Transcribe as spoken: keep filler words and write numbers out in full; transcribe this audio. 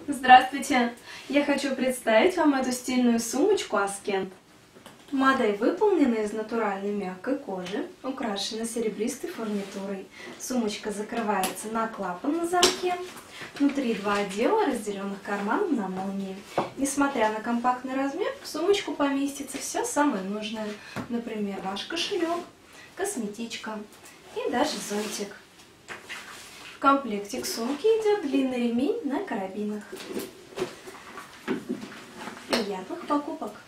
Здравствуйте! Я хочу представить вам эту стильную сумочку Аскент. Модель выполнена из натуральной мягкой кожи, украшена серебристой фурнитурой. Сумочка закрывается на клапан на замке. Внутри два отдела, разделенных карманом на молнии. Несмотря на компактный размер, в сумочку поместится все самое нужное. Например, ваш кошелек, косметичка и даже зонтик. В комплекте к сумке идет длинный ремень на карабинах. Приятных покупок!